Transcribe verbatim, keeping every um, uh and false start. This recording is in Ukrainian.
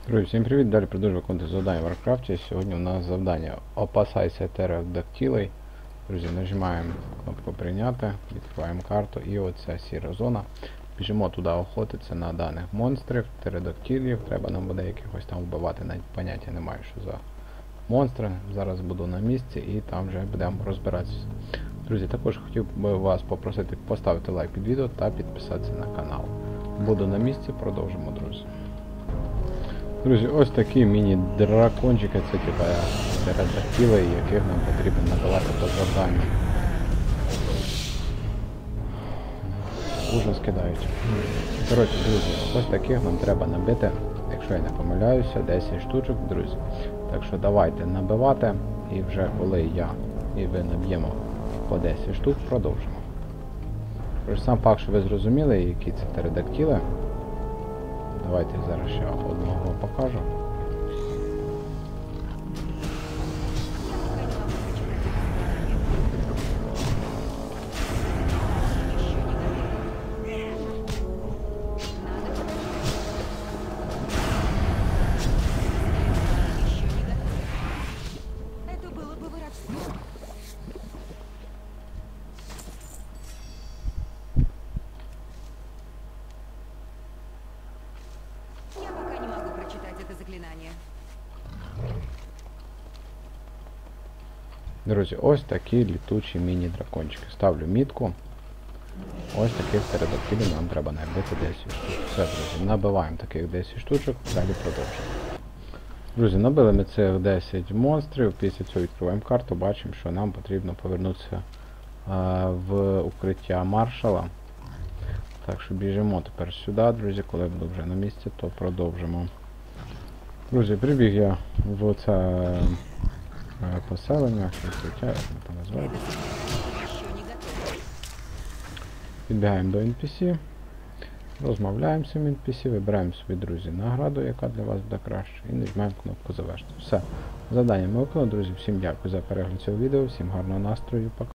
Друзі, всім привіт! Далі продовжую виконувати завдання в Варкрафті. Сьогодні у нас завдання «Опасайся птеродактилей». Друзі, нажимаємо кнопку «Прийняти», відкриваємо карту і оця сіра зона. Біжимо туди охотитися на даних монстрів, птеродактилів. Треба нам буде якихось там вбивати, навіть поняття немає, що за монстри. Зараз буду на місці і там вже будемо розбиратися. Друзі, також хотів би вас попросити поставити лайк під відео та підписатися на канал. Буду на місці, продовжимо, друзі. Друзі, ось такі міні-дракончики, це типа птеродактили, яких нам потрібно надавати по завданню. Ужас кидають. Коротше, друзі, ось таких нам треба набити, якщо я не помиляюся, десять штучок, друзі. Так що давайте набивати, і вже коли я і ви наб'ємо по десять штук, продовжимо. Тож сам факт, що ви зрозуміли, які це птеродактили. Давайте зараз ще одного покажу. Друзі, ось такі літучі міні-дракончики. Ставлю мітку. Ось таких птеродактилів нам треба набити десять штук. Все, друзі, набиваємо таких десять штучок, далі продовжуємо. Друзі, набили ми цих десять монстрів, після цього відкриваємо карту, бачимо, що нам потрібно повернутися а, в укриття маршала. Так що біжимо тепер сюди, друзі, коли буду вже на місці, то продовжимо. Друзі, прибіг я в це поселення, укриття, як воно там називається. Підбігаємо до ен пі сі, розмовляємо з цим ен пі сі, вибираємо собі, друзі, награду, яка для вас буде краще, і нажимаємо кнопку завершити. Все, завдання ми виконали, друзі, всім дякую за перегляд цього відео, всім гарного настрою, пока.